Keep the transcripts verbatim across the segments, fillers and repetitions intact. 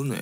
불타오르네.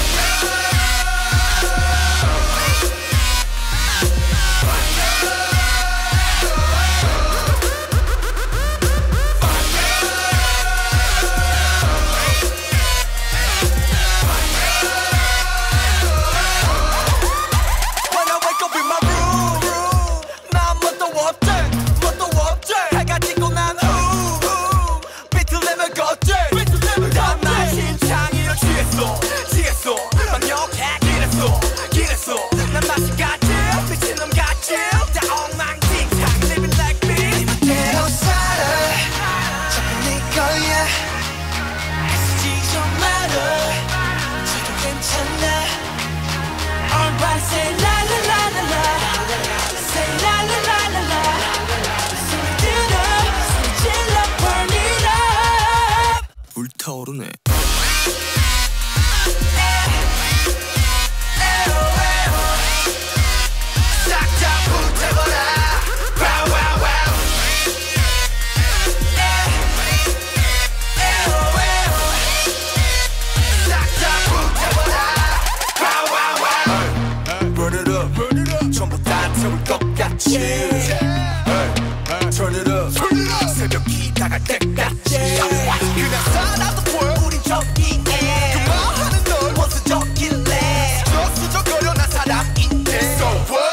불타오르네. 전부 다 태울 것 같이 Turn it up 새벽이 다갈 때까지 그냥 살아도 돼 우린 저기에 그만하는 널 원수적일래 수적거려 난 사람인데 So what?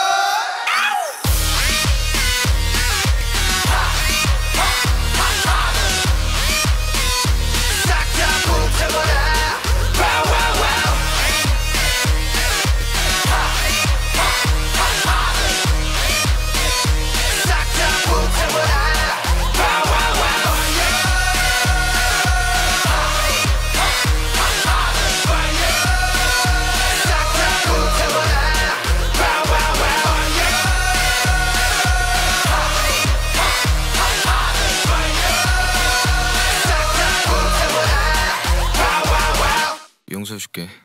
싹 다 불태워라 용서해줄게.